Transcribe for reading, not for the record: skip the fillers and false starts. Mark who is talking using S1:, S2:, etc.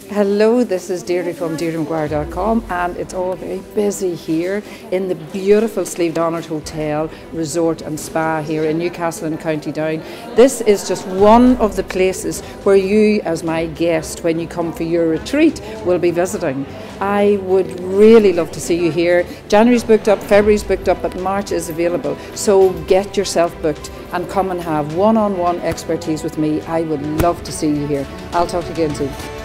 S1: Hello, this is Deirdre from DeirdreMaguire.com, and it's all very busy here in the beautiful Sleeve Donard Hotel, Resort and Spa here in Newcastle and County Down. This is just one of the places where you, as my guest, when you come for your retreat, will be visiting. I would really love to see you here. January's booked up, February's booked up, but March is available. So get yourself booked and come and have one-on-one expertise with me. I would love to see you here. I'll talk to you again soon.